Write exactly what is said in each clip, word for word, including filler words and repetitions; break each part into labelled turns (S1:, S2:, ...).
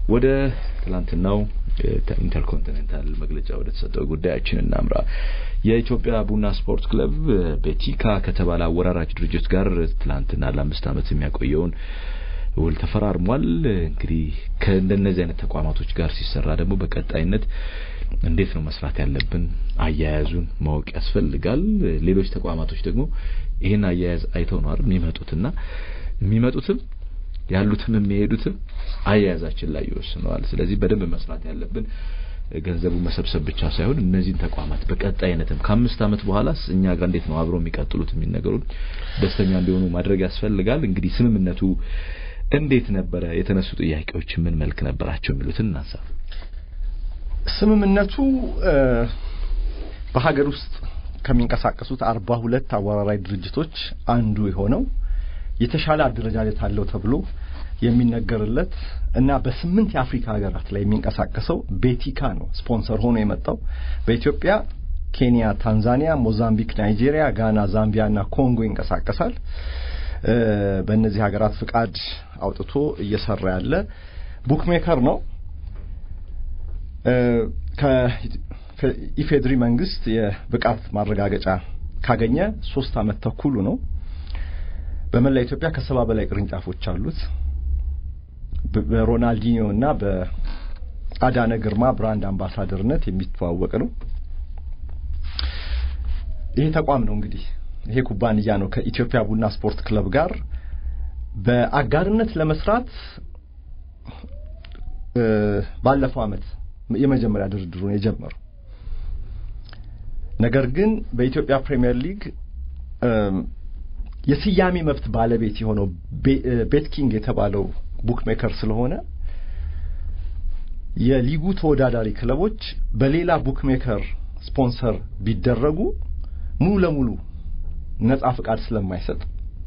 S1: ወደ ትላንትናው ኢንተርኮንቲኔንታል መግለጫ ወደ ተሰጠው ጉዳያችን እናምራ የኢትዮጵያ ቡና ስፖርት ክለብ ቤቲካ ከተባለ አወራራጅ ድርጅት ጋር ትላንትና ለአምስት ዓመት የሚያቆየውን ውል ተፈራርሟል እንግዲህ ከእንደነዚህ አይነት ተቋማቶች ጋር ሲሰራ ደግሞ በቀጣይነት እንዴት ነው መስራት ያለብን አያያዙን ማወቅ ያስፈልጋል ሌሎች ተቋማቶች ደግሞ ይሄን አያያዝ አይተው ነው አይደል የሚመጡትና የሚመጡትም ያሉትም የሚሄዱትም አያያዛችን ላይ ይወስነዋል ስለዚህ በደንብ መስራት ያለብን ገንዘቡ መሰብሰብ ብቻ ሳይሆን እነዚህን ተቋማት በቀጣይነትም ከአምስት ዓመት በኋላስ እኛ ጋር እንዴት ነው አብረው የሚቀጥሉት የሚነገሩት ደስተኛ እንዲሆኑ ማድረግ ያስፈልጋል እንግዲህ ስምምነቱ እንዴት ነበር የተነሱ ጥያቄዎች ምን መልክ ነበራቸው የሚሉትን እናንሳ
S2: ስምምነቱ በሀገር ውስጥ ከሚንቀሳቀሱት አርባ ሁለት አወራራይ ድርጅቶች አንዱ የሆነው የተሻለ አደረጃጀት አለው ተብሎ የሚነገርለት እና በስምንት የአፍሪካ ሀገራት ላይ የሚንቀሳቀሰው ቤቲካ ነው ስፖንሰር ሆኖ የመጣው በኢትዮጵያ ኬንያ ታንዛኒያ ሞዛምቢክ ናይጄሪያ ጋና ዛምቢያና ኮንጎ ይንቀሳቀሳል በእነዚህ ሀገራት ፍቃድ አውጥቶ እየሰራ ያለ ቡክሜከር ነው ከኢፌድሪ መንግስት የብቃት ማረጋገጫ ካገኘ ሶስት አመት ተኩሉ ነው በመላ ኢትዮጵያ ከሰባ በላይ ቅርንጫፎች አሉት በሮናልዲኒዮ እና በአዳነ ግርማ ብራንድ አምባሳደርነት የሚተዋወቅ ነው ይሄ ተቋም ነው እንግዲህ ይሄ ኩባንያ ነው ከኢትዮጵያ ቡና ስፖርት ክለብ ጋር በአጋርነት ለመስራት ባለፈው አመት የመጀመሪያ ድርድሩን የጀመረው ነገር ግን በኢትዮጵያ ፕሪሚየር ሊግ የሲያሚ መብት ባለቤት የሆነው ቤትኪንግ የተባለው ቡክሜከር ስለሆነ የሊጉ ተወዳዳሪ ክለቦች በሌላ ቡክሜከር ስፖንሰር ቢደረጉ ሙሉ ለሙሉ ነፃ ፍቃድ ስለማይሰጥ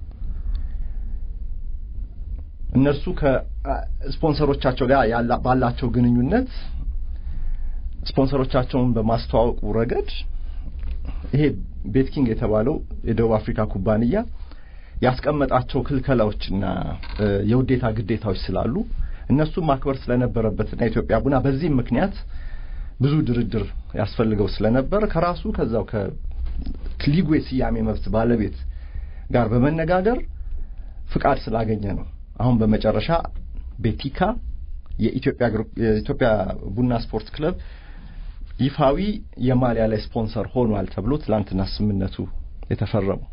S2: እነሱ ከስፖንሰሮቻቸው ጋር ያላ ባላቸው ግንኙነት ስፖንሰሮቻቸውን በማስተዋወቁ ረገድ ይሄ ቤትኪንግ የተባለው የደቡብ አፍሪካ ኩባንያ ያስቀመጣቸው ክልከላዎችና የውዴታ ግዴታዎች ስላሉ እነሱ ማክበር ስለነበረበትና ኢትዮጵያ ቡና በዚህ ምክንያት ብዙ ድርድር ያስፈልገው ስለነበር ከራሱ ከዛው ከሊጉ የሲያሜ መብት ባለቤት ጋር በመነጋገር ፍቃድ ስላገኘ ነው አሁን በመጨረሻ ቤቲካ የኢትዮጵያ ግሩፕ የኢትዮጵያ ቡና ስፖርት ክለብ ይፋዊ የማሊያ ላይ ስፖንሰር ሆኗል ተብሎ ትላንትና ስምምነቱ የተፈረመው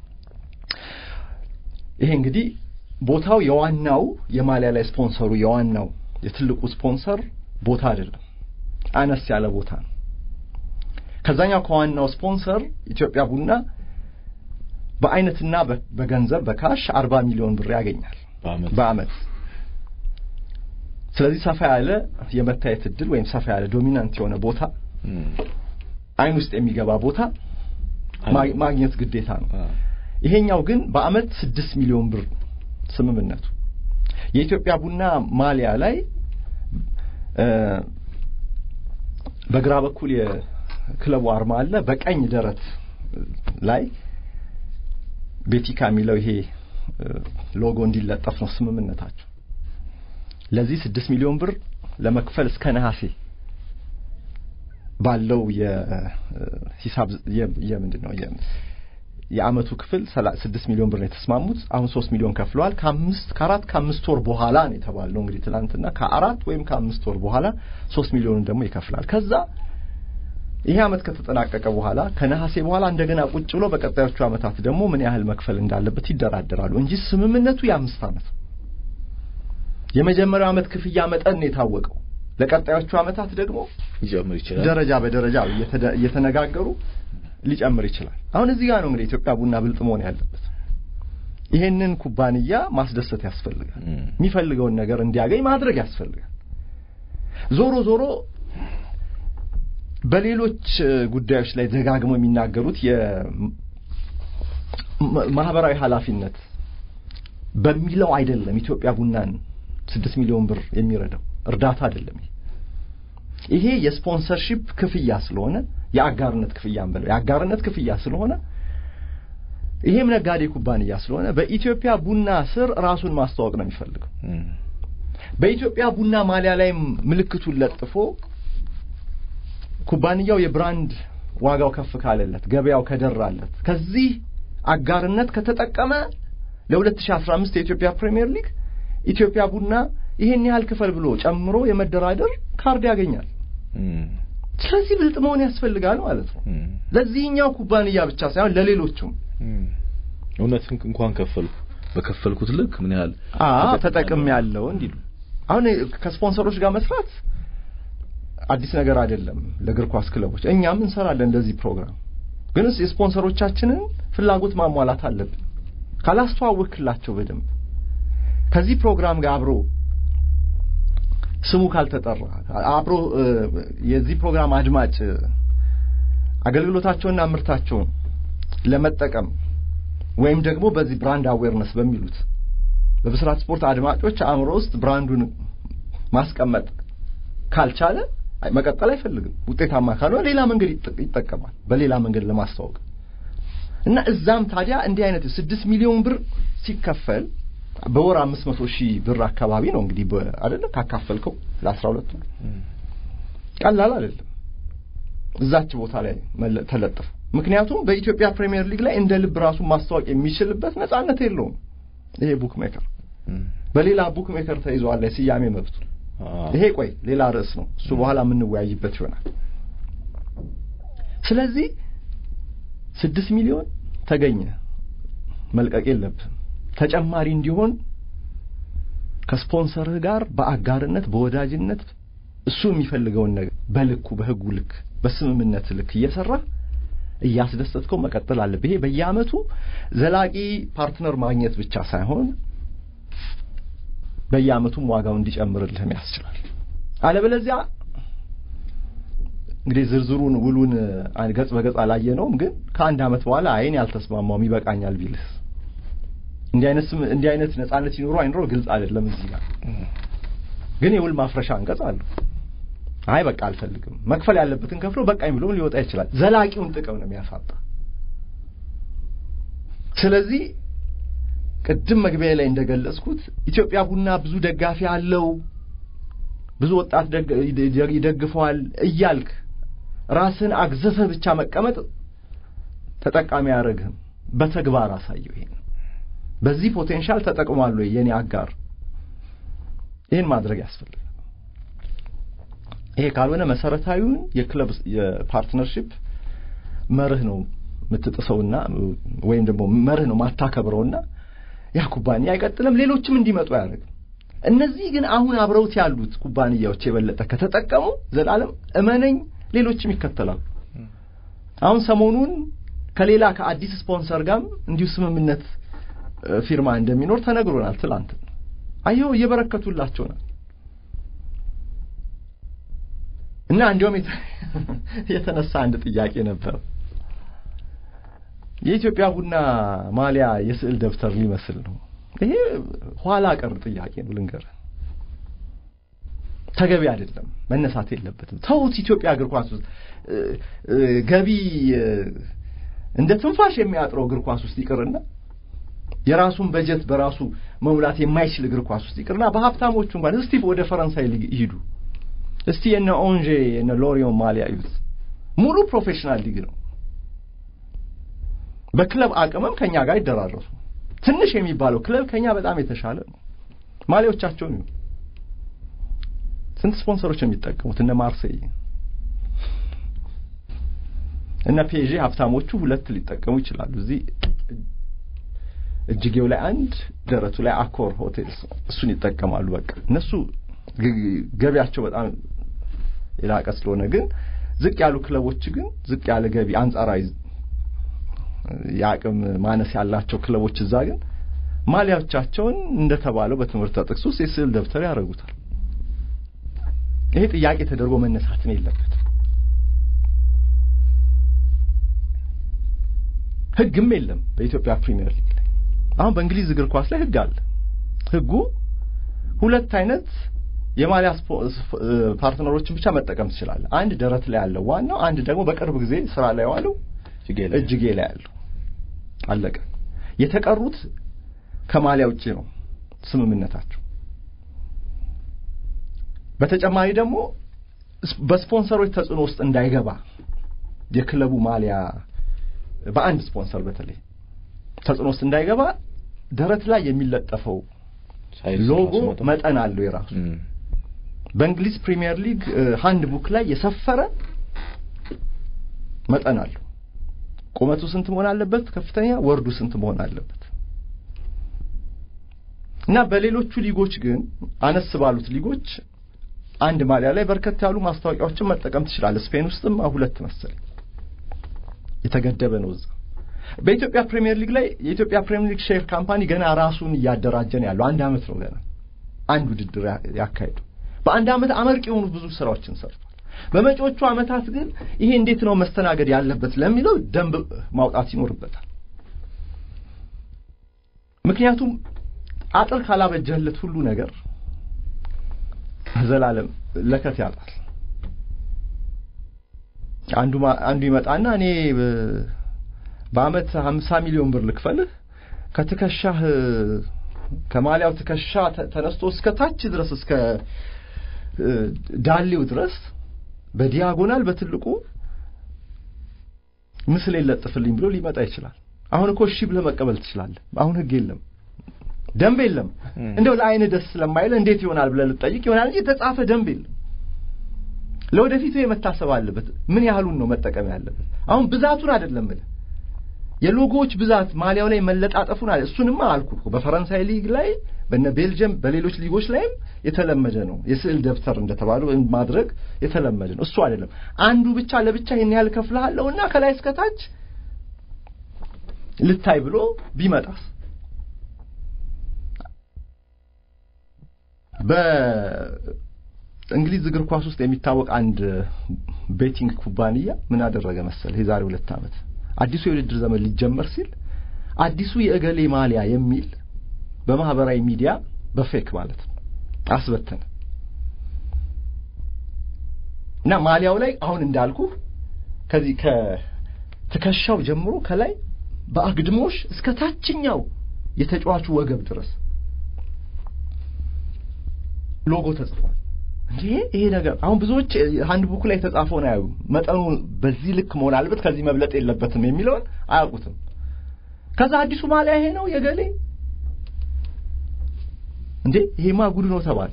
S2: ይሄ እንግዲህ ቦታው የዋናው የማሊያ ላይ ስፖንሰሩ የዋናው የትልቁ ስፖንሰር ቦታ አይደለም አነስ ያለ ቦታ ነው ከዛኛው ከዋናው ስፖንሰር ኢትዮጵያ ቡና በአይነትና በገንዘብ በካሽ አርባ ሚሊዮን ብር ያገኛል በአመት ስለዚህ ሰፋ ያለ የመታየት እድል ወይም ሰፋ ያለ ዶሚናንት የሆነ ቦታ አይን ውስጥ የሚገባ ቦታ ማግኘት ግዴታ ነው ይሄኛው ግን በአመት ስድስት ሚሊዮን ብር ስምምነቱ የኢትዮጵያ ቡና ማሊያ ላይ በግራ በኩል የክለቡ አርማ አለ በቀኝ ደረት ላይ ቤቲካ የሚለው ይሄ ሎጎ እንዲለጠፍ ነው ስምምነታቸው ለዚህ ስድስት ሚሊዮን ብር ለመክፈል እስከ ነሐሴ ባለው የሂሳብ የምንድነው የአመቱ ክፍል ስድስት ሚሊዮን ብር ነው የተስማሙት አሁን ሶስት ሚሊዮን ከፍለዋል ከአምስት ከአራት ከአምስት ወር በኋላ ነው የተባለው እንግዲህ ትላንትና ከአራት ወይም ከአምስት ወር በኋላ ሶስት ሚሊዮን ደግሞ ይከፍላል ከዛ ይሄ አመት ከተጠናቀቀ በኋላ ከነሐሴ በኋላ እንደገና ቁጭ ብሎ በቀጣዮቹ አመታት ደግሞ ምን ያህል መክፈል እንዳለበት ይደራደራሉ እንጂ ስምምነቱ የአምስት አመት የመጀመሪያው አመት ክፍያ መጠን ነው የታወቀው ለቀጣዮቹ አመታት ደግሞ
S1: ይጨምር ይችላል
S2: ደረጃ በደረጃ እየተነጋገሩ ሊጨምር ይችላል አሁን እዚህ ጋር ነው እንግዲህ ኢትዮጵያ ቡና ብልጥ መሆን ያለበት ይሄንን ኩባንያ ማስደሰት ያስፈልጋል የሚፈልገውን ነገር እንዲያገኝ ማድረግ ያስፈልጋል ዞሮ ዞሮ በሌሎች ጉዳዮች ላይ ደጋግሞ የሚናገሩት የማህበራዊ ኃላፊነት በሚለው አይደለም ኢትዮጵያ ቡናን ስድስት ሚሊዮን ብር የሚረዳው እርዳታ አይደለም ይሄ የስፖንሰርሺፕ ክፍያ ስለሆነ የአጋርነት ክፍያም በለው የአጋርነት ክፍያ ስለሆነ ይሄም ነጋዴ ኩባንያ ስለሆነ በኢትዮጵያ ቡና ስር ራሱን ማስተዋወቅ ነው የሚፈልገው በኢትዮጵያ ቡና ማሊያ ላይ ምልክቱን ለጥፎ ኩባንያው የብራንድ ዋጋው ከፍ ካለለት ገበያው ከደራለት ከዚህ አጋርነት ከተጠቀመ ለ2015 የኢትዮጵያ ፕሪሚየር ሊግ ኢትዮጵያ ቡና ይሄን ያህል ክፈል ብሎ ጨምሮ የመደራደር ካርድ ያገኛል። ስለዚህ ብልጥ መሆን ያስፈልጋል ማለት ነው። ለዚህኛው ኩባንያ ብቻ ሳይሆን ለሌሎችም
S1: እውነትን እንኳን ከፈልኩ በከፈልኩት ልክ ምን ያህል
S2: አዎ ተጠቅም ያለው እንዲሉ አሁን ከስፖንሰሮች ጋር መስራት አዲስ ነገር አይደለም ለእግር ኳስ ክለቦች። እኛም እንሰራለን እንደዚህ ፕሮግራም። ግን የስፖንሰሮቻችንን ፍላጎት ማሟላት አለብን። ካላስተዋወቅላቸው በደንብ ከዚህ ፕሮግራም ጋር አብሮ ስሙ ካልተጠራ አብሮ የዚህ ፕሮግራም አድማጭ አገልግሎታቸውና ምርታቸውን ለመጠቀም ወይም ደግሞ በዚህ ብራንድ አዌርነስ በሚሉት በብስራት ስፖርት አድማጮች አእምሮ ውስጥ ብራንዱን ማስቀመጥ ካልቻለ መቀጠል አይፈልግም። ውጤታማ ካልሆነ ሌላ መንገድ ይጠቀማል በሌላ መንገድ ለማስተዋወቅ እና እዛም ታዲያ እንዲህ አይነት ስድስት ሚሊዮን ብር ሲከፈል በወር አምስት መቶ ሺህ ብር አካባቢ ነው እንግዲህ አይደለ ካካፈልከው ለ12 ቀላል አይደለም እዛች ቦታ ላይ ተለጥፎ። ምክንያቱም በኢትዮጵያ ፕሪሚየር ሊግ ላይ እንደ ልብ ራሱ ማስተዋወቅ የሚችልበት ነፃነት የለውም ይሄ ቡክ ሜከር። በሌላ ቡክ ሜከር ተይዟል ለሲያሜ መብቱ። ይሄ ቆይ ሌላ ርዕስ ነው እሱ በኋላ ምን ወያይበት ይሆናል። ስለዚህ ስድስት ሚሊዮን ተገኘ መልቀቅ የለብም። ተጨማሪ እንዲሆን ከስፖንሰርህ ጋር በአጋርነት በወዳጅነት እሱ የሚፈልገውን ነገር በልኩ በህጉ ልክ በስምምነት ልክ እየሰራ እያስደሰትከው መቀጠል አለበት። ይሄ በየአመቱ ዘላቂ ፓርትነር ማግኘት ብቻ ሳይሆን በየአመቱም ዋጋው እንዲጨምርልህ ያስችላል። አለበለዚያ እንግዲህ ዝርዝሩን ውሉን ገጽ በገጽ አላየነውም ግን ከአንድ አመት በኋላ አይን ያልተስማማው ይበቃኛል ቢልስ እንዲህ አይነት እንዲህ አይነት ነፃነት ይኖር አይኖር ግልጽ አይደለም። እዚህ ጋር ግን የውል ማፍረሻ አንቀጽ አለ። አይ በቃ አልፈልግም መክፈል ያለበትን ከፍሎ በቃኝ ብሎ ሊወጣ ይችላል። ዘላቂውን ጥቅም ነው የሚያሳጣ። ስለዚህ ቅድም መግቢያ ላይ እንደገለጽኩት ኢትዮጵያ ቡና ብዙ ደጋፊ አለው ብዙ ወጣት ይደግፈዋል እያልክ ራስን አግዘፈህ ብቻ መቀመጥ ተጠቃሚ ያደርግም። በተግባር አሳየው ይሄን በዚህ ፖቴንሻል ተጠቅሟል ወይ የኔ አጋር ይሄን ማድረግ ያስፈልጋል። ይሄ ካልሆነ መሰረታዊውን የክለብ የፓርትነርሺፕ መርህ ነው የምትጥሰውና ወይም ደግሞ መርህ ነው ማታከብረውና ያ ኩባንያ አይቀጥልም ሌሎችም እንዲመጡ ያደርግ። እነዚህ ግን አሁን አብረውት ያሉት ኩባንያዎች የበለጠ ከተጠቀሙ ዘላለም እመነኝ ሌሎችም ይከተላሉ። አሁን ሰሞኑን ከሌላ ከአዲስ ስፖንሰር ጋር እንዲሁ ስምምነት ፊርማ እንደሚኖር ተነግሮናል ትላንት። አየው እየበረከቱላቸው ነው እና እንዲያውም የተነሳ አንድ ጥያቄ ነበር። የኢትዮጵያ ቡና ማሊያ የስዕል ደብተር ሊመስል ነው። ይሄ ኋላ ቀር ጥያቄ ነው ልንገርህ። ተገቢ አይደለም መነሳት የለበትም። ተውት ኢትዮጵያ እግር ኳስ ውስጥ ገቢ እንደ ትንፋሽ የሚያጥረው እግር ኳስ ውስጥ ይቅርና የራሱን በጀት በራሱ መሙላት የማይችል እግር ኳስ ውስጥ ይቅርና በሀብታሞቹ እንኳን እስቲ ወደ ፈረንሳይ ሊግ ይሄዱ እስቲ የነ ኦንጄ የነ ሎሪዮን ማሊያ ይዩት። ሙሉ ፕሮፌሽናል ሊግ ነው። በክለብ አቅምም ከኛ ጋር ይደራረሱ። ትንሽ የሚባለው ክለብ ከኛ በጣም የተሻለ ነው። ማሊያዎቻቸው ነው ስንት ስፖንሰሮች የሚጠቀሙት እነ ማርሴይ እና ፒኤጂ ሀብታሞቹ ሁለት ሊጠቀሙ ይችላሉ። እዚህ እጅጌው ላይ አንድ ደረቱ ላይ አኮር ሆቴልስ እሱን ይጠቀማሉ። በቃ እነሱ ገቢያቸው በጣም የላቀ ስለሆነ ግን ዝቅ ያሉ ክለቦች ግን ዝቅ ያለ ገቢ አንጻራዊ ያቅም ማነስ ያላቸው ክለቦች እዛ ግን ማሊያዎቻቸውን እንደተባለው በትምህርት ጥቅስ ውስጥ የስዕል ደብተር ያደርጉታል። ይሄ ጥያቄ ተደርጎ መነሳት ነው የለበት። ህግም የለም በኢትዮጵያ ፕሪሚየር ሊግ ላይ። አሁን በእንግሊዝ እግር ኳስ ላይ ህግ አለ። ህጉ ሁለት አይነት የማሊያ ፓርትነሮችን ብቻ መጠቀም ይችላል። አንድ ደረት ላይ ያለው ዋናው፣ አንድ ደግሞ በቅርብ ጊዜ ስራ ላይ ዋለው እጅጌ ላይ ያለው አለቀ። የተቀሩት ከማሊያ ውጪ ነው ስምምነታቸው። በተጨማሪ ደግሞ በስፖንሰሮች ተጽዕኖ ውስጥ እንዳይገባ የክለቡ ማሊያ በአንድ ስፖንሰር በተለይ ተጽዕኖ ውስጥ እንዳይገባ ደረት ላይ የሚለጠፈው ሎጎ መጠን አለው የራሱ በእንግሊዝ ፕሪሚየር ሊግ ሃንድ ቡክ ላይ የሰፈረ መጠን አለው ቁመቱ ስንት መሆን አለበት ከፍተኛ ወርዱ ስንት መሆን አለበት እና በሌሎቹ ሊጎች ግን አነስ ባሉት ሊጎች አንድ ማሊያ ላይ በርከት ያሉ ማስታወቂያዎችን መጠቀም ትችላለህ ስፔን ውስጥም ሁለት መሰለኝ የተገደበ ነው እዛ በኢትዮጵያ ፕሪሚየር ሊግ ላይ የኢትዮጵያ ፕሪሚየር ሊግ ሼር ካምፓኒ ገና ራሱን ያደራጀን ያለው አንድ አመት ነው ገና አንድ ውድድር ያካሄዱ በአንድ አመት አመርቂ የሆኑ ብዙ ስራዎችን ሰርቷል በመጪዎቹ አመታት ግን ይሄ እንዴት ነው መስተናገድ ያለበት ለሚለው ደንብ ማውጣት ይኖርበታል ምክንያቱም አጥር ካላበጀለት ሁሉ ነገር ዘላለም ለከት ያጣል አንዱ አንዱ ይመጣና እኔ በአመት ሃምሳ ሚሊዮን ብር ልክፈልህ ከተከሻህ ከማሊያው ተከሻ ተነስቶ እስከ ታች ድረስ እስከ ዳሌው ድረስ በዲያጎናል በትልቁ ምስል ይለጥፍልኝ ብሎ ሊመጣ ይችላል አሁን እኮ እሺ ብለህ መቀበል ትችላለህ አሁን ህግ የለም ደንብ የለም እንደው ለአይነ ደስ ስለማይል እንዴት ይሆናል ብለህ ልጠይቅ ይሆናል እንጂ ተጻፈ ደንብ የለም ለወደፊቱ የመታሰብ አለበት ምን ያህሉን ነው መጠቀም ያለበት አሁን ብዛቱን አይደለም ማለት የሎጎዎች ብዛት ማሊያው ላይ መለጣጠፉን አለ እሱንማ አልኩ በፈረንሳይ ሊግ ላይ በነ ቤልጂየም በሌሎች ሊጎች ላይም የተለመደ ነው የስዕል ደብተር እንደተባለው ማድረግ የተለመደ ነው እሱ አይደለም አንዱ ብቻ ለብቻ ይሄን ያህል ከፍለሃለውና ከላይ እስከ ታች ልታይ ብሎ ቢመጣስ በእንግሊዝ እግር ኳስ ውስጥ የሚታወቅ አንድ ቤቲንግ ኩባንያ ምን አደረገ መሰለ የዛሬ ሁለት አመት አዲሱ የውድድር ዘመን ሊጀመር ሲል አዲሱ የእገሌ ማሊያ የሚል በማህበራዊ ሚዲያ በፌክ ማለት ነው አስበተነ እና ማሊያው ላይ አሁን እንዳልኩ ከዚህ ከተከሻው ጀምሮ ከላይ በአግድሞሽ እስከ ታችኛው የተጫዋቹ ወገብ ድረስ ሎጎ ተጽፏል እንዴ ይሄ ነገር አሁን ብዙዎች ሃንድ ቡክ ላይ ተጻፈው ነው ያዩ መጠኑ በዚህ ልክ መሆን አለበት ከዚህ መብለጥ የለበትም የሚለው አያውቁትም ከዛ አዲሱ ማሊያ ይሄ ነው የገሌ እንዴ ይሄማ ጉድ ነው ተባለ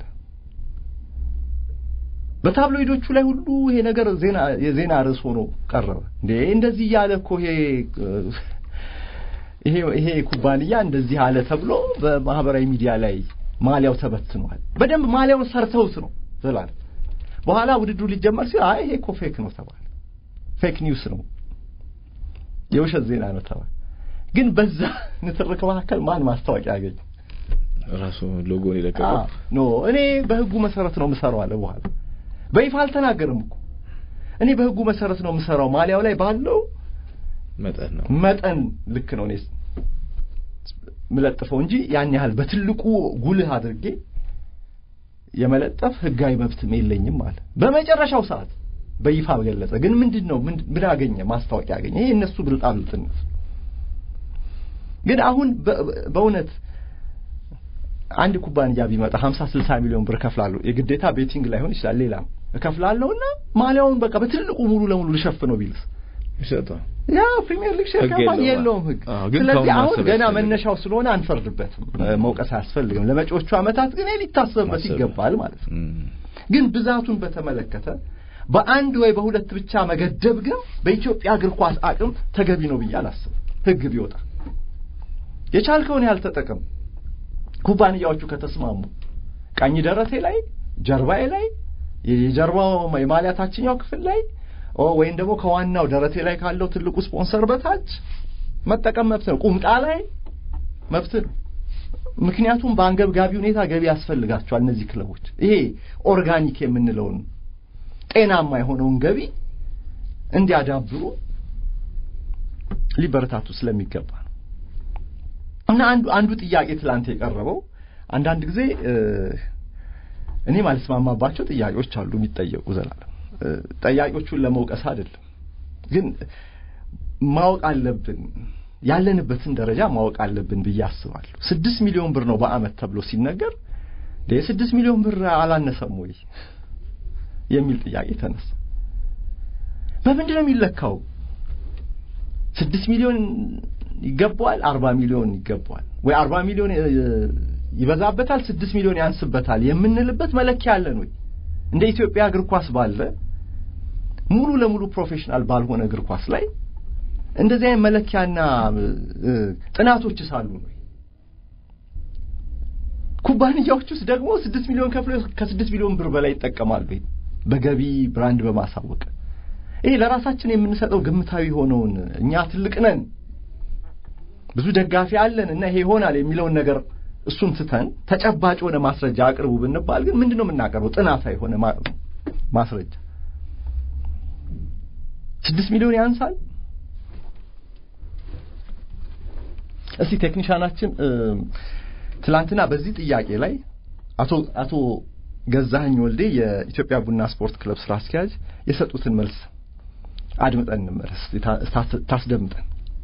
S2: በታብሎይዶቹ ላይ ሁሉ ይሄ ነገር ዜና የዜና ርዕስ ሆኖ ቀረበ እንዴ እንደዚህ ያለ እኮ ይሄ ይሄ ይሄ ኩባንያ እንደዚህ አለ ተብሎ በማህበራዊ ሚዲያ ላይ ማሊያው ተበትኗል በደንብ ማሊያውን ሰርተውት ነው ዘላል በኋላ ውድድሩ ሊጀመር ሲል አይ ይሄ እኮ ፌክ ነው ተባለ ፌክ ኒውስ ነው የውሸት ዜና ነው ተባለ ግን በዛ ንትርክ መካከል ማን ማስታወቂያ ያገኝ
S1: ራሱ ሎጎን ይለቀቀው
S2: ኖ እኔ በህጉ መሰረት ነው የምሰራው አለ በኋላ በይፋ አልተናገርም እኮ እኔ በህጉ መሰረት ነው የምሰራው ማሊያው ላይ ባለው
S1: መጠን ነው
S2: መጠን ልክ ነው እኔ መለጠፈው እንጂ ያን ያህል በትልቁ ጉልህ አድርጌ የመለጠፍ ህጋዊ መብት የለኝም ማለት በመጨረሻው ሰዓት በይፋ ገለጸ ግን ምንድነው ምን አገኘ ማስታወቂያ አገኘ ይሄ እነሱ ብልጣብልጥነት ግን አሁን በእውነት አንድ ኩባንያ ቢመጣ ሃምሳ ስልሳ ሚሊዮን ብር ከፍላለሁ የግዴታ ቤቲንግ ላይ ሆነ ይችላል ሌላ ከፍላለሁና ማሊያውን በቃ በትልቁ ሙሉ ለሙሉ ልሸፍነው ቢልስ ይሰጣል ያ ፕሪሚየር ሊግ ሼር ካምፓኒ የለውም ህግ ስለዚህ አሁን ገና መነሻው ስለሆነ አንፈርድበትም መውቀስ አያስፈልግም ለመጪዎቹ አመታት ግን ሊታሰብበት ይገባል ማለት ነው ግን ብዛቱን በተመለከተ በአንድ ወይ በሁለት ብቻ መገደብ ግን በኢትዮጵያ እግር ኳስ አቅም ተገቢ ነው ብዬ አላስብም ህግ ቢወጣ የቻልከውን ያህል ተጠቀም ኩባንያዎቹ ከተስማሙ ቀኝ ደረቴ ላይ ጀርባዬ ላይ የጀርባው የማሊያ ታችኛው ክፍል ላይ ኦ ወይን ደግሞ ከዋናው ደረቴ ላይ ካለው ትልቁ ስፖንሰር በታች መጠቀም መብት ነው ቁምጣ ላይ መብት ነው ምክንያቱም በአንገብጋቢ ሁኔታ ገቢ ያስፈልጋቸዋል እነዚህ ክለቦች ይሄ ኦርጋኒክ የምንለውን ጤናማ የሆነውን ገቢ እንዲያዳብሩ ሊበረታቱ ስለሚገባ ነው እና አንዱ አንዱ ጥያቄ ትላንት የቀረበው አንዳንድ ጊዜ እኔ ማለት ማማባቸው ጥያቄዎች አሉ የሚጠየቁ ዘላለም ጠያቂዎቹን ለመውቀስ አይደለም ግን ማወቅ አለብን ያለንበትን ደረጃ ማወቅ አለብን ብዬ አስባለሁ ስድስት ሚሊዮን ብር ነው በአመት ተብሎ ሲነገር ለስድስት ሚሊዮን ብር አላነሰም ወይ የሚል ጥያቄ ተነሳ በምንድነው የሚለካው ስድስት ሚሊዮን ይገባዋል አርባ ሚሊዮን ይገባዋል ወይ አርባ ሚሊዮን ይበዛበታል ስድስት ሚሊዮን ያንስበታል የምንልበት መለኪያ አለን ወይ እንደ ኢትዮጵያ እግር ኳስ ባለ ሙሉ ለሙሉ ፕሮፌሽናል ባልሆነ እግር ኳስ ላይ እንደዚህ አይነት መለኪያና ጥናቶች ሳሉ ነው ኩባንያዎች ውስጥ ደግሞ ስድስት ሚሊዮን ከፍሎ ከስድስት ሚሊዮን ብር በላይ ይጠቀማሉ በገቢ ብራንድ በማሳወቅ ይሄ ለራሳችን የምንሰጠው ግምታዊ ሆነውን እኛ ትልቅ ነን ብዙ ደጋፊ አለን እና ይሄ ይሆናል የሚለውን ነገር እሱን ትተን ተጨባጭ ሆነ ማስረጃ አቅርቡ ብንባል ግን ምንድነው የምናቀርበው ጥናታዊ ሆነ ማስረጃ ስድስት ሚሊዮን ያንሳል እሺ ቴክኒሻናችን ትላንትና በዚህ ጥያቄ ላይ አቶ አቶ ገዛኸኝ ወልዴ የኢትዮጵያ ቡና ስፖርት ክለብ ስራ አስኪያጅ የሰጡትን መልስ አድምጠን እንመለስ ታስደምጠን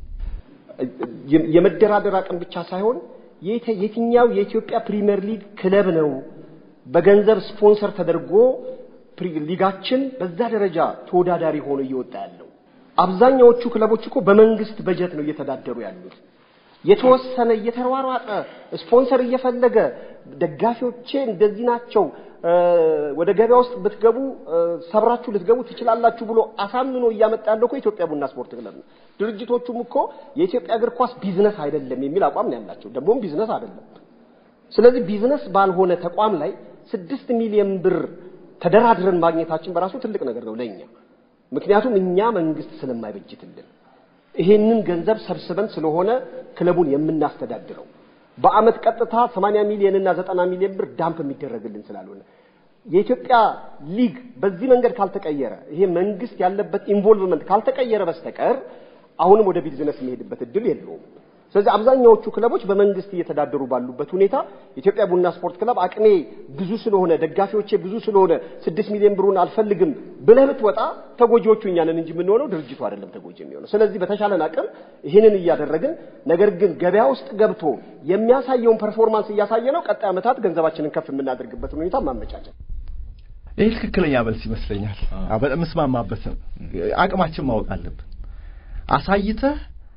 S3: የመደራደር አቅም ብቻ ሳይሆን የትኛው የኢትዮጵያ ፕሪሚየር ሊግ ክለብ ነው በገንዘብ ስፖንሰር ተደርጎ ሊጋችን በዛ ደረጃ ተወዳዳሪ ሆኖ እየወጣ ያለው አብዛኛዎቹ ክለቦች እኮ በመንግስት በጀት ነው እየተዳደሩ ያሉት የተወሰነ እየተሯሯጠ ስፖንሰር እየፈለገ ደጋፊዎቼ እንደዚህ ናቸው ወደ ገበያ ውስጥ ብትገቡ ሰብራችሁ ልትገቡ ትችላላችሁ ብሎ አሳምኖ እያመጣ ያለው እኮ ኢትዮጵያ ቡና ስፖርት ክለብ ነው ድርጅቶቹም እኮ የኢትዮጵያ እግር ኳስ ቢዝነስ አይደለም የሚል አቋም ነው ያላቸው ደግሞም ቢዝነስ አይደለም ስለዚህ ቢዝነስ ባልሆነ ተቋም ላይ ስድስት ሚሊዮን ብር ተደራድረን ማግኘታችን በራሱ ትልቅ ነገር ነው ለኛ ምክንያቱም እኛ መንግስት ስለማይበጅትልን ይሄንን ገንዘብ ሰብስበን ስለሆነ ክለቡን የምናስተዳድረው በአመት ቀጥታ ሰማንያ ሚሊዮን እና ዘጠና ሚሊዮን ብር ዳምፕ የሚደረግልን ስላልሆነ የኢትዮጵያ ሊግ በዚህ መንገድ ካልተቀየረ ይሄ መንግስት ያለበት ኢንቮልቭመንት ካልተቀየረ በስተቀር አሁንም ወደ ቢዝነስ የሚሄድበት እድል የለውም ስለዚህ አብዛኛዎቹ ክለቦች በመንግስት እየተዳደሩ ባሉበት ሁኔታ ኢትዮጵያ ቡና ስፖርት ክለብ አቅሜ ብዙ ስለሆነ ደጋፊዎቼ ብዙ ስለሆነ ስድስት ሚሊዮን ብሩን አልፈልግም ብለህ ብትወጣ ተጎጂዎቹ እኛ ነን እንጂ ምን ሆነው ድርጅቱ አይደለም ተጎጂ የሚሆነው ስለዚህ በተሻለን አቅም ይሄንን እያደረግን ነገር ግን ገበያ ውስጥ ገብቶ የሚያሳየውን ፐርፎርማንስ እያሳየነው ቀጣይ አመታት ገንዘባችንን ከፍ የምናደርግበት ሁኔታ ማመቻቸት
S2: ይሄ ትክክለኛ መልስ ይመስለኛል በጣም መስማማበት አቅማችን ማወቅ አለብን አሳይተህ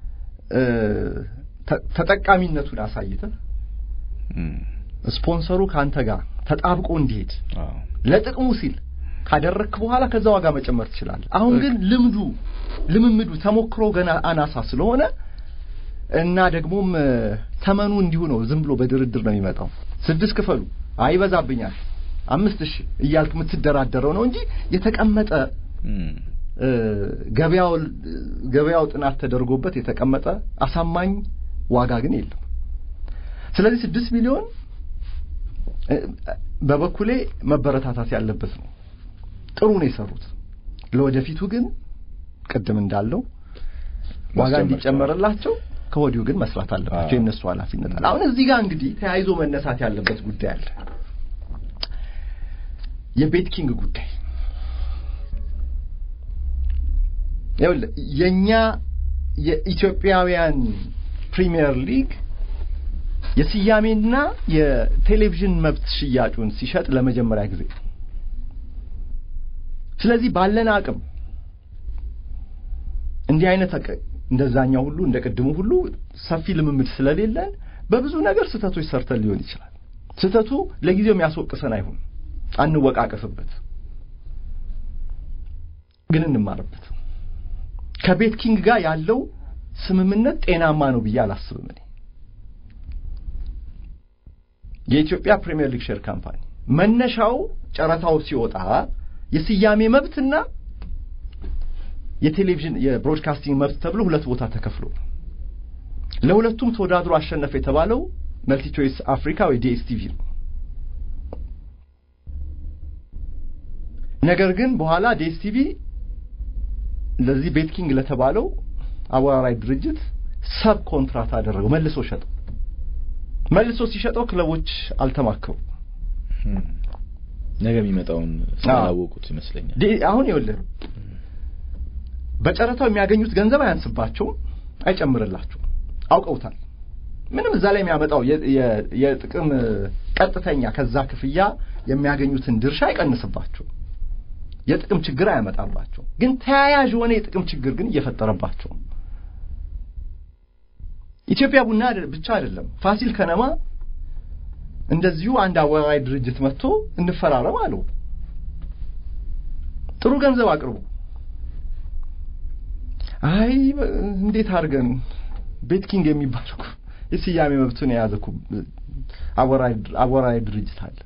S2: ተጠቃሚነቱን አሳይተህ ስፖንሰሩ ካንተ ጋር ተጣብቆ እንዲሄድ ለጥቅሙ ሲል ካደረክ በኋላ ከዛ ዋጋ መጨመር ትችላለህ አሁን ግን ልምዱ ልምምዱ ተሞክሮ ገና አናሳ ስለሆነ እና ደግሞም ተመኑ እንዲሁ ነው ዝም ብሎ በድርድር ነው የሚመጣው ስድስት ክፈሉ አይበዛብኛል አምስት ሺህ እያልክ የምትደራደረው ነው እንጂ የተቀመጠ ገበያው ገበያው ጥናት ተደርጎበት የተቀመጠ አሳማኝ ዋጋ ግን የለም ስለዚህ ስድስት ሚሊዮን በበኩሌ መበረታታት ያለበት ነው ጥሩ ነው የሰሩት ለወደፊቱ ግን ቀደም እንዳለው ዋጋ እንዲጨመርላቸው ከወዲሁ ግን መስራት አለባቸው የነሱ ኃላፊነት አለ አሁን እዚህ ጋር እንግዲህ ተያይዞ መነሳት ያለበት ጉዳይ አለ የቤትኪንግ ጉዳይ ይኸውል የኛ የኢትዮጵያውያን ፕሪሚየር ሊግ የስያሜና የቴሌቪዥን መብት ሽያጩን ሲሸጥ ለመጀመሪያ ጊዜ ስለዚህ ባለን አቅም እንዲህ አይነት እንደዛኛው ሁሉ እንደቀድሙ ሁሉ ሰፊ ልምምድ ስለሌለን በብዙ ነገር ስተቶች ሰርተን ሊሆን ይችላል ስተቱ ለጊዜው የሚያስወቅሰን አይሁን አንወቃቀፍበት ግን እንማርበት ከቤትኪንግ ጋር ያለው ስምምነት ጤናማ ነው ብዬ አላስብም እኔ የኢትዮጵያ ፕሪሚየር ሊግ ሼር ካምፓኒ መነሻው ጨረታው ሲወጣ የስያሜ መብትና የቴሌቪዥን የብሮድካስቲንግ መብት ተብሎ ሁለት ቦታ ተከፍሎ ለሁለቱም ተወዳድሮ አሸነፈ የተባለው መልቲ ቾይስ አፍሪካ ወይ ዲኤስቲቪ ነው ነገር ግን በኋላ ዲኤስቲቪ ለዚህ ቤትኪንግ ለተባለው አወራራይ ድርጅት ሰብ ኮንትራክት አደረገው መልሶ ሸጠው መልሶ ሲሸጠው ክለቦች አልተማከሩ
S1: ነገ የሚመጣውን ስላወቁት ይመስለኛል
S2: አሁን ይወልህ በጨረታው የሚያገኙት ገንዘብ አያንስባቸው አይጨምርላቸው አውቀውታል ምንም እዛ ላይ የሚያመጣው የጥቅም ቀጥተኛ ከዛ ክፍያ የሚያገኙትን ድርሻ አይቀንስባቸው የጥቅም ችግር አያመጣባቸው ግን ተያያዥ ሆነ የጥቅም ችግር ግን እየፈጠረባቸው ኢትዮጵያ ቡና ብቻ አይደለም ፋሲል ከነማ እንደዚሁ አንድ አወራይ ድርጅት መጥቶ እንፈራረም አለው ጥሩ ገንዘብ አቅርቡ አይ እንዴት አድርገን ቤትኪንግ የሚባለው የስያሜ መብቱን የያዘኩ አወራይ አወራይ ድርጅት አለ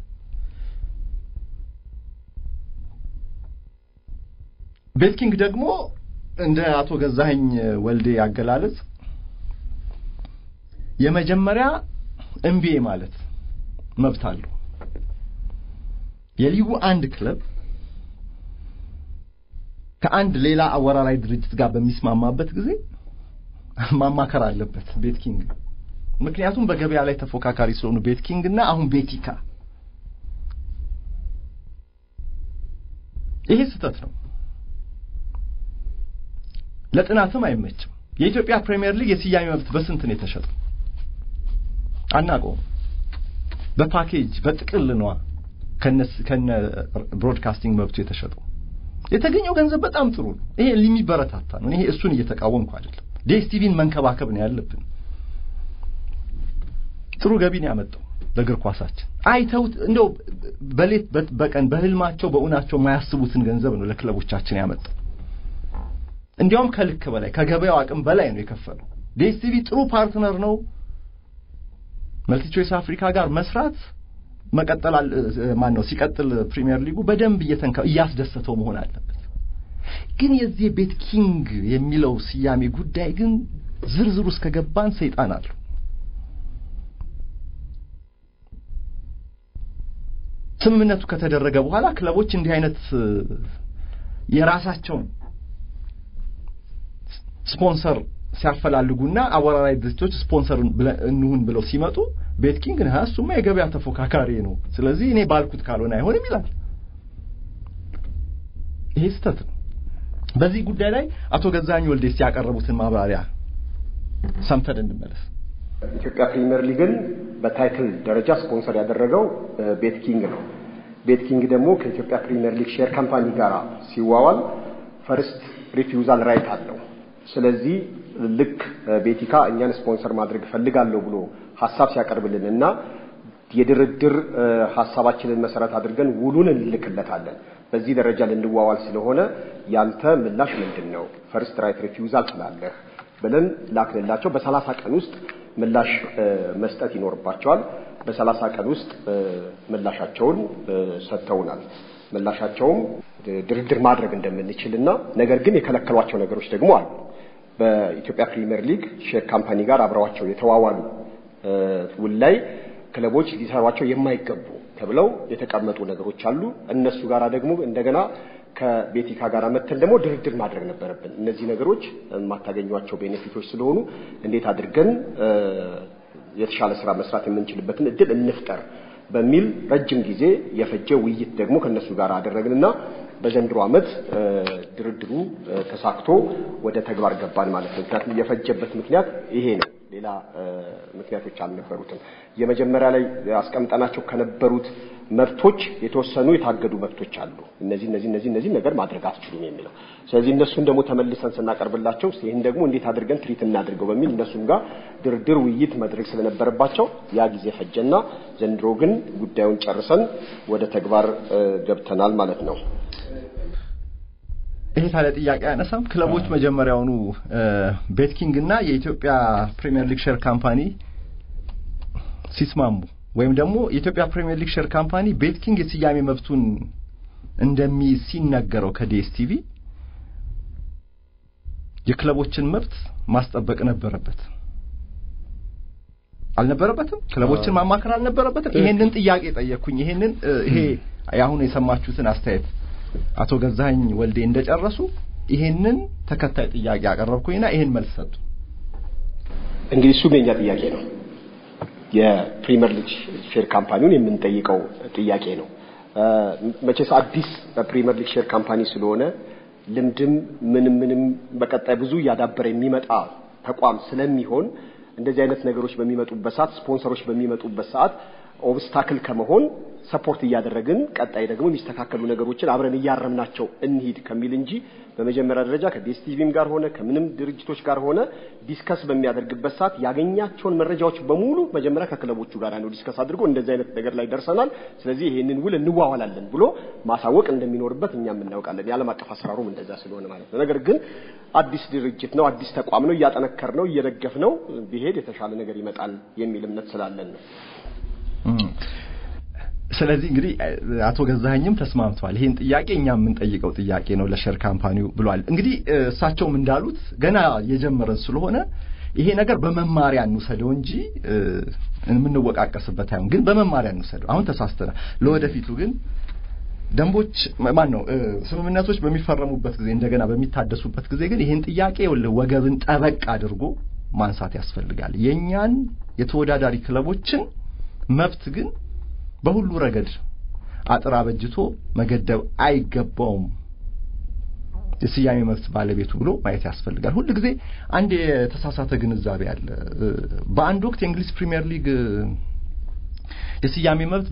S2: ቤትኪንግ ደግሞ እንደ አቶ ገዛኸኝ ወልዴ ያገላለጽ የመጀመሪያ ኤምቢኤ ማለት መብት አለው የሊጉ አንድ ክለብ ከአንድ ሌላ አወራራይ ድርጅት ጋር በሚስማማበት ጊዜ ማማከር አለበት ቤትኪንግ ምክንያቱም በገበያ ላይ ተፎካካሪ ስለሆኑ ቤትኪንግ እና አሁን ቤቲካ ይሄ ስህተት ነው ለጥናትም አይመችም የኢትዮጵያ ፕሪሚየር ሊግ የስያሜ መብት በስንት ነው የተሸጠው አናውቀው በፓኬጅ በጥቅል ነው ከነስ ከነ ብሮድካስቲንግ መብቱ የተሸጠው የተገኘው ገንዘብ በጣም ጥሩ ነው ይሄ ሊሚበረታታ ነው ይሄ እሱን እየተቃወምኩ አይደለም ዲኤስቲቪን መንከባከብ ነው ያለብን ጥሩ ገቢን ያመጣው ለእግር ኳሳችን አይተውት እንደው በሌት በቀን በህልማቸው በእውናቸው ማያስቡትን ገንዘብ ነው ለክለቦቻችን ያመጣው እንዲያውም ከልክ በላይ ከገበያው አቅም በላይ ነው የከፈለው ዲኤስቲቪ ጥሩ ፓርትነር ነው መልቲቾይስ አፍሪካ ጋር መስራት መቀጠል ማን ነው ሲቀጥል ፕሪሚየር ሊጉ በደንብ እየተንካ ያስደሰተው መሆን አለበት ግን የዚህ ቤትኪንግ የሚለው ስያሜ ጉዳይ ግን ዝርዝሩ እስከ ገባን ሰይጣን አለ ስምምነቱ ከተደረገ በኋላ ክለቦች እንዲህ አይነት የራሳቸው ስፖንሰር ሲያፈላልጉና አወራራይ ድርጅቶች ስፖንሰሩን እንሁን ብለው ሲመጡ ቤትኪንግ ነው እሱማ የገበያ ተፎካካሪ ነው ስለዚህ እኔ ባልኩት ካልሆነ አይሆንም ይላል ይሄ ስህተት ነው በዚህ ጉዳይ ላይ አቶ ገዛኸኝ ወልዴ ሲያቀርቡትን ማብራሪያ ሰምተን እንመለስ
S3: ኢትዮጵያ ፕሪሚየር ሊግን በታይትል ደረጃ ስፖንሰር ያደረገው ቤትኪንግ ነው ቤትኪንግ ደግሞ ከኢትዮጵያ ፕሪሚየር ሊግ ሼር ካምፓኒ ጋር ሲዋዋል ፈርስት ሪፊውዛል ራይት አለው ስለዚህ ልክ ቤቲካ እኛን ስፖንሰር ማድረግ ፈልጋለሁ ብሎ ሐሳብ ሲያቀርብልንና የድርድር ሐሳባችንን መሰረት አድርገን ውሉን እንልክለታለን በዚህ ደረጃ ልንዋዋል ስለሆነ ያንተ ምላሽ ምንድነው ፈርስት ራይት ሪፊውዛል ስላለህ ብለን ላክልላቸው በሰላሳ ቀን ውስጥ ምላሽ መስጠት ይኖርባቸዋል በሰላሳ ቀን ውስጥ ምላሻቸውን ሰጥተውናል ምላሻቸውም ድርድር ማድረግ እንደምንችልና ነገር ግን የከለከሏቸው ነገሮች ደግሞ አሉ በኢትዮጵያ ፕሪሚየር ሊግ ሼር ካምፓኒ ጋር አብረዋቸው የተዋዋሉ ውላይ ክለቦች ሊሰሯቸው የማይገቡ ተብለው የተቀመጡ ነገሮች አሉ እነሱ ጋራ ደግሞ እንደገና ከቤቲካ ጋር መተን ደግሞ ድርድር ማድረግ ነበረብን እነዚህ ነገሮች ማታገኙዋቸው ቤኔፊቶች ስለሆኑ እንዴት አድርገን የተሻለ ስራ መስራት የምንችልበትን እድል እንፍጠር በሚል ረጅም ጊዜ የፈጀ ውይይት ደግሞ ከነሱ ጋር አደረግንና በዘንድሮ አመት ድርድሩ ተሳክቶ ወደ ተግባር ገባን ማለት ነው ምክንያቱም የፈጀበት ምክንያት ይሄ ነው ሌላ ምክንያቶች አልነበሩትም የመጀመሪያ ላይ አስቀምጠናቸው ከነበሩት መብቶች የተወሰኑ የታገዱ መብቶች አሉ እነዚህ እነዚህ እነዚህ እነዚህ ነገር ማድረግ አትችሉም የሚለው ስለዚህ እነሱን ደግሞ ተመልሰን ስናቀርብላቸው ይሄን ደግሞ እንዴት አድርገን ትሪት እናድርገው በሚል እነሱም ጋር ድርድር ውይይት ማድረግ ስለነበረባቸው ያ ጊዜ ፈጀና ዘንድሮ ግን ጉዳዩን ጨርሰን ወደ ተግባር ገብተናል ማለት ነው
S2: ይሄ ታለ ጥያቄ ያነሳም ክለቦች መጀመሪያውኑ ቤትኪንግ እና የኢትዮጵያ ፕሪሚየር ሊግ ሼር ካምፓኒ ሲስማሙ ወይም ደግሞ የኢትዮጵያ ፕሪሚየር ሊግ ሼር ካምፓኒ ቤትኪንግ የስያሜ መብቱን እንደሚሲነገረው ከዲኤስቲቪ የክለቦችን መብት ማስጠበቅ ነበረበት አልነበረበትም ክለቦችን ማማከር አልነበረበትም ይሄንን ጥያቄ ጠየቅኩኝ ይሄንን ይሄ ያሁን የሰማችሁትን አስተያየት አቶ ገዛኸኝ ወልዴ እንደጨረሱ ይሄንን ተከታይ ጥያቄ አቀረብኩኝና ይሄን መልስ ሰጡ
S3: እንግዲህ እሱ የኛ ጥያቄ ነው የፕሪሚየር ሊግ ሼር ካምፓኒውን የምንጠይቀው ጥያቄ ነው መቼስ አዲስ ፕሪሚየር ሊግ ሼር ካምፓኒ ስለሆነ ልምድም ምንም ምንም በቀጣይ ብዙ ያዳበረ የሚመጣ ተቋም ስለሚሆን እንደዚህ አይነት ነገሮች በሚመጡበት ሰዓት ስፖንሰሮች በሚመጡበት ሰዓት ኦብስታክል ከመሆን ሰፖርት ያደረግን ቀጣይ ደግሞ የሚስተካከሉ ነገሮችን አብረን ያያረምናቸው እንሂድ ከሚል እንጂ በመጀመሪያ ደረጃ ከዲኤስቲቪም ጋር ሆነ ከምንም ድርጅቶች ጋር ሆነ ዲስከስ በሚያደርግበት ሰዓት ያገኛቸውን መረጃዎች በሙሉ መጀመሪያ ከክለቦቹ ጋር ነው ዲስከስ አድርጎ እንደዚህ አይነት ነገር ላይ ደርሰናል ስለዚህ ይሄንን ውል እንዋዋላለን ብሎ ማሳወቅ እንደሚኖርበት እኛም እናውቃለን ያለም አቀፍ አሰራሩም እንደዛ ስለሆነ ማለት ነው ነገር ግን አዲስ ድርጅት ነው አዲስ ተቋም ነው ያጠነከር ነው እየደገፍ ነው ቢሄድ የተሻለ ነገር ይመጣል የሚል እምነት ስላለን ነው
S2: ስለዚህ እንግዲህ አቶ ገዛኸኝም ተስማምቷል ይሄን ጥያቄ እኛም ምን ጠይቀው ጥያቄ ነው ለሼር ካምፓኒው ብሏል እንግዲህ እሳቸውም እንዳሉት ገና የጀመረን ስለሆነ ይሄ ነገር በመማሪያ እንውሰደው እንጂ እንምንወቃቀስበት አይደለም ግን በመማሪያ እንውሰደው አሁን ተሳስተና ለወደፊቱ ግን ደንቦች ማን ነው ስምምነቶች በሚፈረሙበት ጊዜ እንደገና በሚታደሱበት ጊዜ ግን ይሄን ጥያቄ ወገብን ጠበቅ አድርጎ ማንሳት ያስፈልጋል የኛን የተወዳዳሪ ክለቦችን መብት ግን በሁሉ ረገድ አጥራ በጅቶ መገደብ አይገባውም የስያሜ መብት ባለቤቱ ብሎ ማየት ያስፈልጋል ሁሉ ጊዜ አንድ የተሳሳተ ግንዛቤ አለ በአንድ ወቅት የእንግሊዝ ፕሪሚየር ሊግ የስያሜ መብት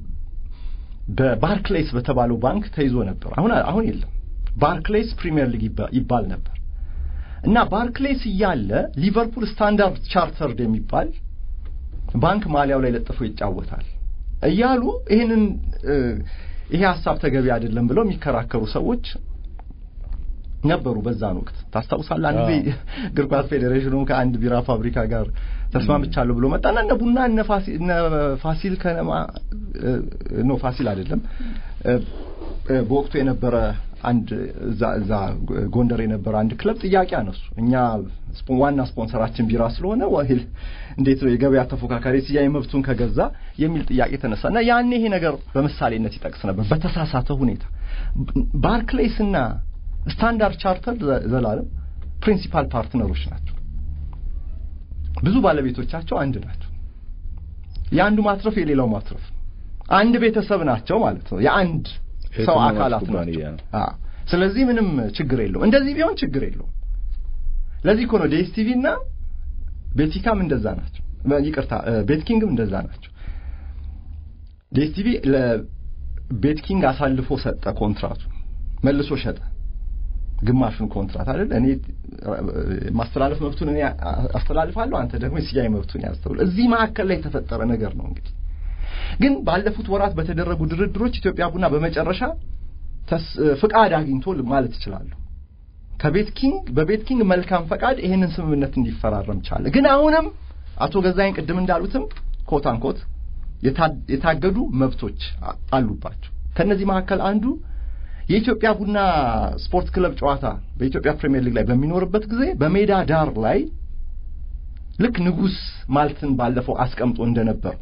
S2: በባርክሌስ በተባለው ባንክ ተይዞ ነበር አሁን አሁን የለም ባርክሌስ ፕሪሚየር ሊግ ይባል ነበር እና ባርክሌስ ያለ ሊቨርፑል ስታንዳርድ ቻርተርድ የሚባል ባንክ ማሊያው ላይ ለጥፎ ይጫወታል እያሉ ይሄንን ይሄ ሐሳብ ተገቢ አይደለም ብለው የሚከራከሩ ሰዎች ነበሩ በዛን ወቅት ታስታውሳለህ አንድ እግር ኳስ ፌዴሬሽኑም ከአንድ ቢራ ፋብሪካ ጋር ተስማምቻለሁ ብሎ መጣና እነ ቡና እነ ፋሲል እነ ፋሲል ከነማ ኖ ፋሲል አይደለም በወቅቱ የነበረ አንድ ዛ ጎንደር የነበረ አንድ ክለብ ጥያቄ አነሱ እኛ ዋና ስፖንሰራችን ቢራ ስለሆነ ወህል እንዴት ነው የገበያ ተፎካካሪ ሲያይ መብቱን ከገዛ የሚል ጥያቄ ተነሳና ያኔ ይሄ ነገር በመሳሌነት ይጠቅስ ነበር በተሳሳተ ሁኔታ ባርክሌስና ስታንዳርድ ቻርተር ዘላለም ፕሪንሲፓል ፓርትነሮች ናቸው ብዙ ባለቤቶቻቸው አንድ ናቸው ያንዱ ማትረፍ የሌላው ማትረፍ አንድ ቤተሰብ ናቸው ማለት ነው የአንድ ሰው አካላት ናቸው አዎ ስለዚህ ምንም ችግር የለውም እንደዚህ ቢሆን ችግር የለውም ለዚህ ኮኖ ዲኤስቲቪ እና ቤቲካም እንደዛ ናቸው ይቅርታ ቤትኪንግም እንደዛ ናቸው ዲኤስቲቪ ለቤትኪንግ አሳልፎ ሰጠ ኮንትራቱ መልሶ ሸጠ ግማሹን ኮንትራት አይደል እኔ ማስተላለፍ መብቱን እኔ አስተላልፋለሁ አንተ ደግሞ ሲያይ መብቱን ያስተውል እዚህ ማከለ ላይ ተፈጠረ ነገር ነው እንግዲህ ግን ባለፉት ወራት በተደረጉ ድርድሮች ኢትዮጵያ ቡና በመጨረሻ ፍቃድ አግኝቶ ማለት ይችላል ከቤትኪንግ በቤትኪንግ መልካም ፍቃድ ይሄንን ስምምነት እንዲፈራረም ቻለ ግን አሁንም አቶ ገዛይን ቅድም እንዳሉትም ኮት አንኮት የታገዱ መብቶች አሉባቸው ከነዚህ መካከል አንዱ የኢትዮጵያ ቡና ስፖርት ክለብ ጨዋታ በኢትዮጵያ ፕሪሚየር ሊግ ላይ በሚኖርበት ጊዜ በሜዳ ዳር ላይ ልክ ንጉስ ማልትን ባለፈው አስቀምጦ እንደነበር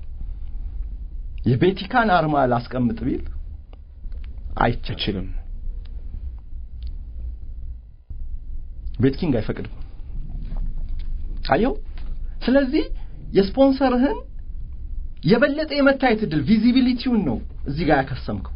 S2: የቤቲካን አርማ ላስቀምጥ ቢል አይቻልም ቤትኪንግ አይፈቅድም አየው ስለዚህ የስፖንሰርህን የበለጠ የመታየት ድል ቪዚቢሊቲውን ነው እዚህ ጋር ያከሰምከው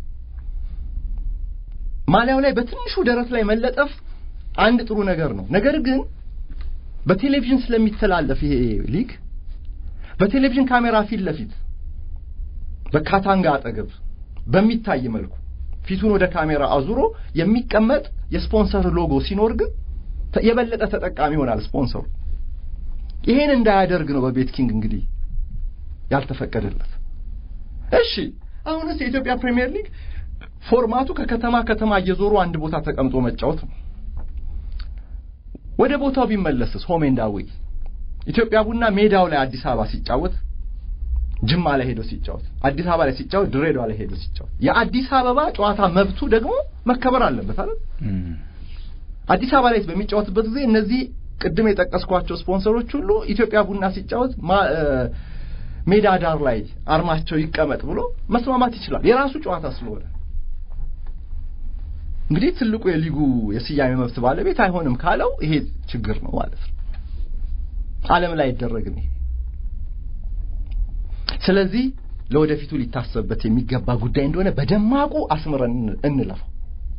S2: ማሊያው ላይ በትንሹ ደረት ላይ መለጠፍ አንድ ጥሩ ነገር ነው ነገር ግን በቴሌቪዥን ስለሚተላለፍ ይሄ ሊግ በቴሌቪዥን ካሜራ ፊት ለፊት በካታንጋ አጠገብ በሚታይ መልኩ ፊቱን ወደ ካሜራ አዙሮ የሚቀመጥ የስፖንሰር ሎጎ ሲኖር ግን የበለጠ ተጠቃሚ ይሆናል ስፖንሰሩ ይሄን እንዳያደርግ ነው በቤትኪንግ እንግዲህ ያልተፈቀደለት እሺ አሁንስ የኢትዮጵያ ፕሪሚየር ሊግ ፎርማቱ ከከተማ ከተማ እየዞሩ አንድ ቦታ ተቀምጦ መጫወት ነው ወደ ቦታው ቢመለስስ ሆም ኤንድ አዌይ ኢትዮጵያ ቡና ሜዳው ላይ አዲስ አበባ ሲጫወት ጅማ ላይ ሄዶ ሲጫወት አዲስ አበባ ላይ ሲጫወት ድሬዳዋ ላይ ሄዶ ሲጫወት የአዲስ አበባ ጨዋታ መብቱ ደግሞ መከበር አለበት አይደል አዲስ አበባ ላይ በሚጫወትበት ጊዜ እነዚህ ቅድም የጠቀስኳቸው ስፖንሰሮች ሁሉ ኢትዮጵያ ቡና ሲጫወት ሜዳ ዳር ላይ አርማቸው ይቀመጥ ብሎ መስማማት ይችላል የራሱ ጨዋታ ስለሆነ እንግዲህ ትልቁ የሊጉ የስያሜ መብት ባለቤት አይሆንም ካለው ይሄ ችግር ነው ማለት ነው ዓለም ላይ ይደረግም ይሄ ስለዚህ ለወደፊቱ ሊታሰብበት የሚገባ ጉዳይ እንደሆነ በደማቁ አስመረን እንለፈው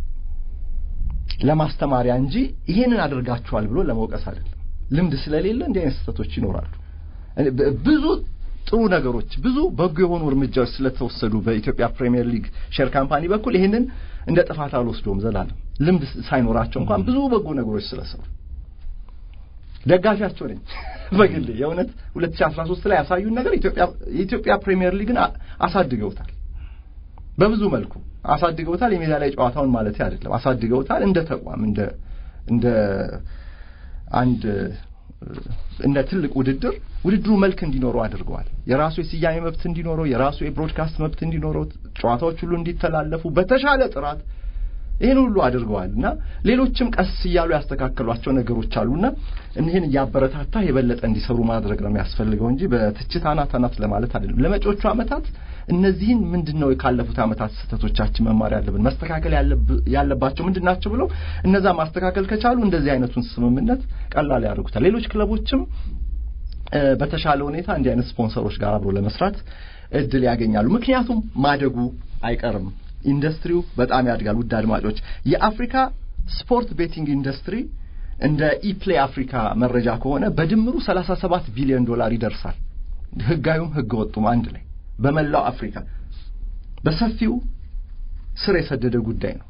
S2: ለማስተማሪያ እንጂ ይሄንን አድርጋችኋል ብሎ ለመውቀስ አይደለም ልምድ ስለሌለ እንደ አይነት ስህተቶች ይኖራሉ ብዙ ጥሩ ነገሮች ብዙ በጎ የሆኑ እርምጃዎች ስለተወሰዱ በኢትዮጵያ ፕሪሚየር ሊግ ሼር ካምፓኒ በኩል ይሄንን እንደ ጥፋት አልወስዶም ዘላለም ልምድ ሳይኖራቸው እንኳን ብዙ በጎ ነገሮች ስለሰሩ ደጋፊያቸው ነኝ በግል የእውነት ሁለት ሺህ አስራ ሶስት ላይ ያሳዩን ነገር ኢትዮጵያ የኢትዮጵያ ፕሪሚየር ሊግን አሳድገውታል በብዙ መልኩ አሳድገውታል የሜዳ ላይ ጨዋታውን ማለት አይደለም አሳድገውታል እንደ ተቋም እንደ እንደ አንድ እንደ ትልቅ ውድድር ውድድሩ መልክ እንዲኖረው አድርገዋል የራሱ የስያሜ መብት እንዲኖረው የራሱ የብሮድካስት መብት እንዲኖረው ጨዋታዎች ሁሉ እንዲተላለፉ በተሻለ ጥራት ይሄን ሁሉ አድርገዋልና ሌሎችም ቀስ ይያሉ ያስተካከሏቸው ነገሮች አሉና እነዚህን ያበረታታ የበለጠ እንዲሰሩ ማድረግ ነው የሚያስፈልገው እንጂ በትችት አናታናት ለማለት አይደለም ለመጪዎቹ አመታት እነዚህን ምንድነው የካለፉት አመታት ስተቶቻችን መማር ያለብን መስተካከል ያለባቸው ምንድናቸው ብለው እነዛ ማስተካከል ከቻሉ እንደዚህ አይነቱን ስምምነት ቀላል ያደርጉታል ሌሎች ክለቦችም በተሻለ ሁኔታ እንዲህ አይነት ስፖንሰሮች ጋር አብሮ ለመስራት እድል ያገኛሉ ምክንያቱም ማደጉ አይቀርም ኢንዱስትሪው በጣም ያድጋል ውድ አድማጮች የአፍሪካ ስፖርት ቤቲንግ ኢንዱስትሪ እንደ ኢፕሌይ አፍሪካ መረጃ ከሆነ በድምሩ ሰላሳ ሰባት ቢሊዮን ዶላር ይደርሳል ህጋዩም ህገወጡም አንድ ላይ በመላው አፍሪካ በሰፊው ስር የሰደደ ጉዳይ ነው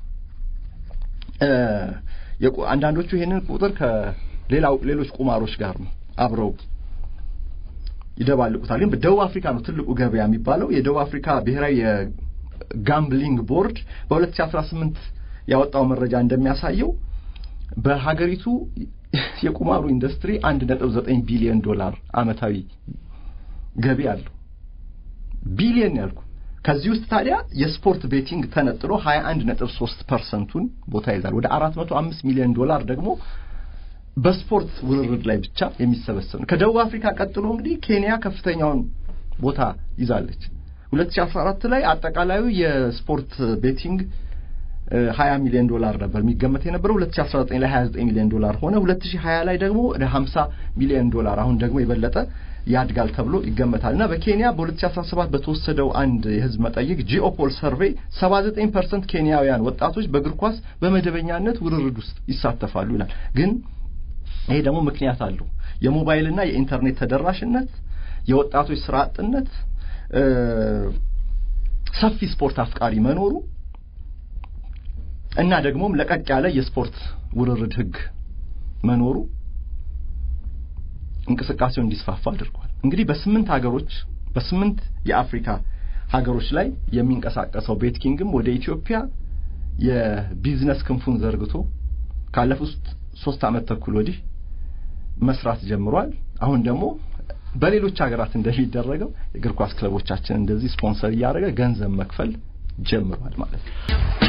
S2: እ አንዳንዶቹ ይሄንን ቁጥር ከሌላው ሌሎች ቁማሮች ጋር ነው አብረው ይደባልቁታል ግን በደቡብ አፍሪካ ነው ትልቁ ገበያ የሚባለው የደቡብ አፍሪካ ብሔራዊ የጋምብሊንግ ቦርድ በ2018 ያወጣው መረጃ እንደሚያሳየው በሀገሪቱ የቁማሩ ኢንዱስትሪ አንድ ነጥብ ዘጠኝ ቢሊዮን ዶላር አመታዊ ገቢ አለው ቢሊዮን ያልኩ ከዚህ ውስጥ ታዲያ የስፖርት ቤቲንግ ተነጥሎ ሃያ አንድ ነጥብ ሶስት ፐርሰንቱን ቦታ ይዛል ወደ አራት መቶ አምስት ሚሊዮን ዶላር ደግሞ በስፖርት ውርርድ ላይ ብቻ የሚሰበሰብ ነው ከደቡብ አፍሪካ ቀጥሎ እንግዲህ ኬንያ ከፍተኛውን ቦታ ይዛለች ሁለት ሺህ አስራ አራት ላይ አጠቃላዩ የስፖርት ቤቲንግ ሃያ ሚሊዮን ዶላር ነበር የሚገመት የነበረው ሁለት ሺህ አስራ ዘጠኝ ላይ ሃያ ዘጠኝ ሚሊዮን ዶላር ሆነ ሁለት ሺህ ሃያ ላይ ደግሞ ወደ ሃምሳ ሚሊዮን ዶላር አሁን ደግሞ የበለጠ ያድጋል ተብሎ ይገመታልና በኬንያ በ2017 በተወሰደው አንድ የህዝብ መጠይቅ ጂኦፖል ሰርቬይ ሰባ ዘጠኝ ፐርሰንት ኬንያውያን ወጣቶች በእግር ኳስ በመደበኛነት ውርርድ ውስጥ ይሳተፋሉ ይላል ግን ይሄ ደግሞ ምክንያት አለው የሞባይልና የኢንተርኔት ተደራሽነት የወጣቶች ስራ አጥነት ሰፊ ስፖርት አፍቃሪ መኖሩ እና ደግሞም ለቀቅ ያለ የስፖርት ውርርድ ህግ መኖሩ እንቅስቃሴው እንዲስፋፋ አድርጓል እንግዲህ በስምንት ሀገሮች በስምንት የአፍሪካ ሀገሮች ላይ የሚንቀሳቀሰው ቤትኪንግም ወደ ኢትዮጵያ የቢዝነስ ክንፉን ዘርግቶ ካለፉት ሶስት አመት ተኩል ወዲህ መስራት ጀምሯል አሁን ደግሞ በሌሎች ሀገራት እንደሚደረገው የእግር ኳስ ክለቦቻችን እንደዚህ ስፖንሰር ያደረገ ገንዘብ መክፈል ጀምሯል ማለት ነው